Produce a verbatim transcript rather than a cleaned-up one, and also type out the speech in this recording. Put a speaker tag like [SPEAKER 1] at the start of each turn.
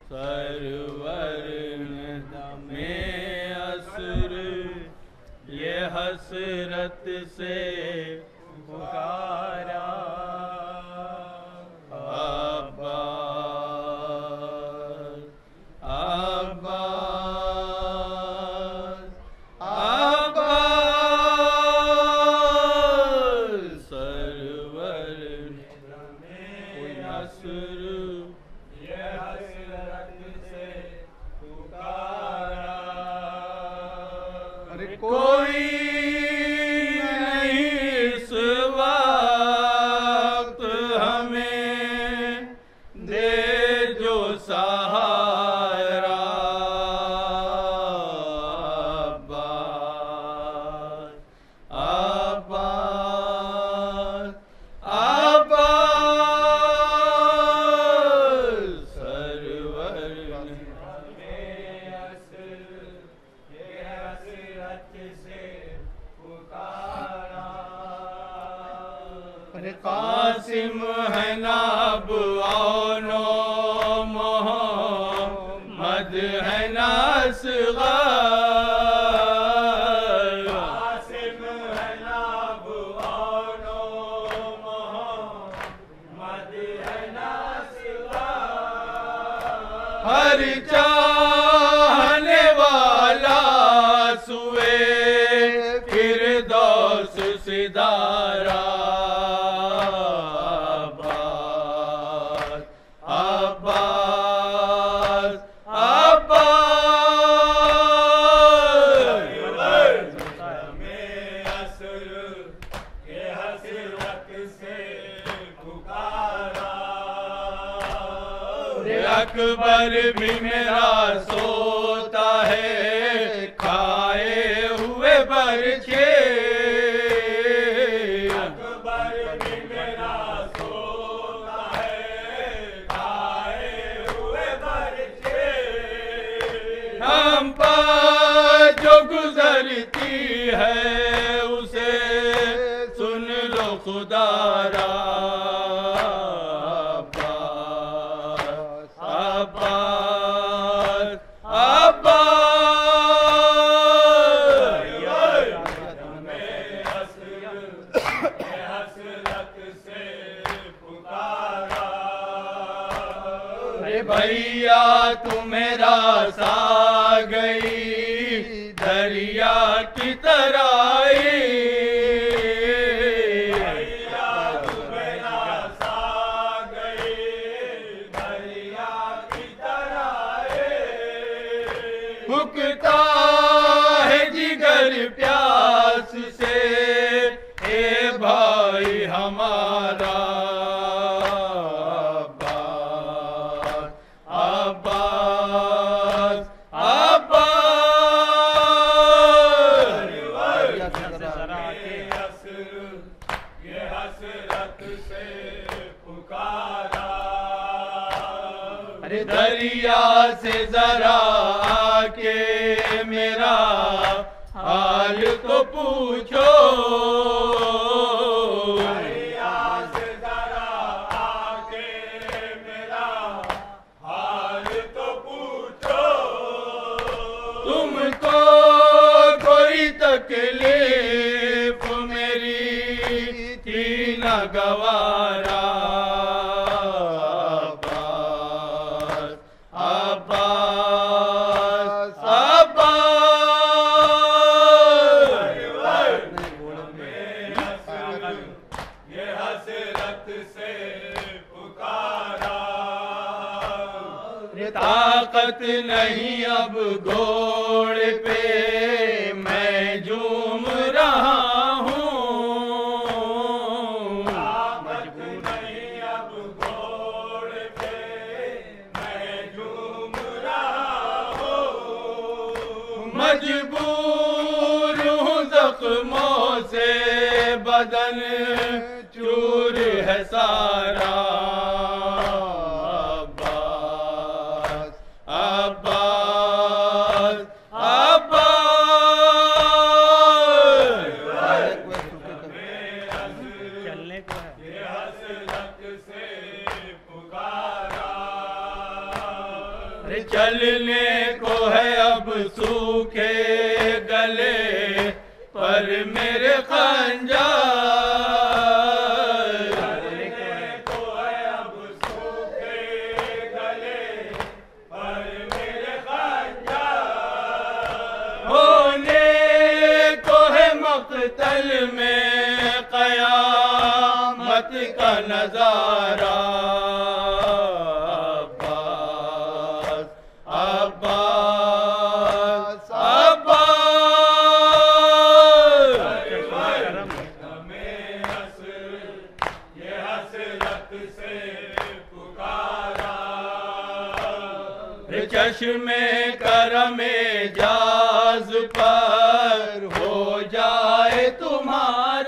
[SPEAKER 1] Server में असुर ये हसरत से पुकारा। अब्बास अब्बास अब्बास सरवर में असुर ये हसरत से पुकारा। अरे कोई नहीं इस वक्त हमें दे जो सहारा। अब्बास अब्बास अब्बास सरवर में असुर ये हसरत से पुकारा। अरे कासिम है नाब औनो मोहम्मद है नासग़र। कासिम है नाब औनो मोहम्मद है नासग़र। हर चाहने वाला सुए फिरदौस सिदारा। अब्बास अब्बास अब्बास में असुर के हसरत से पुकारा। अकबर भी मेरा सोता है खाए हुए बरछे। अकबर भी मेरा सोता है खाए हुए बरछे। हम पर जो गुजरती है उसे सुन लो खुदारा। अब्बास अब्बास में असुर ये हसरत से पुकारा। अरे भैया तू मेरा सा गई दरिया की तराई। भैया तू मेरा सा गई दरिया की तराई। भुखता है जिगर प्यास से ए भाई हमारा। अब्बास अब्बास अब्बास ये हसरत से पुकारा। अरे दरिया से जरा आके मेरा हाल तो पूछो। दरिया से जरा आके मेरा हाल तो पूछो। तुमको कोई तकलीफ मेरी थी न गवारा। अब्बास अब्बास ये हसरत से पुकारा। ताकत नहीं अब घोड़े पे मैं झूम रहा हूँ। ताकत नहीं अब घोड़े पे मैं झूम रहा हूँ। मजबूर हूँ जख्मों से बदन चूर है सारा। अब्बास अब्बास अब्बास चलने को है ये हसरत से पुकारा। चलने को है अब सूखे गले पर मेरे खंजर, चलने को है अब सूखे गले पर मेरे खंजर, होने को है मक़तल में क़यामत का नज़ारा। अब्बास अब्बास हमें ये हसरत से पुकारा, चश्मे करमे जाज पर हो जाए तुम्हारा।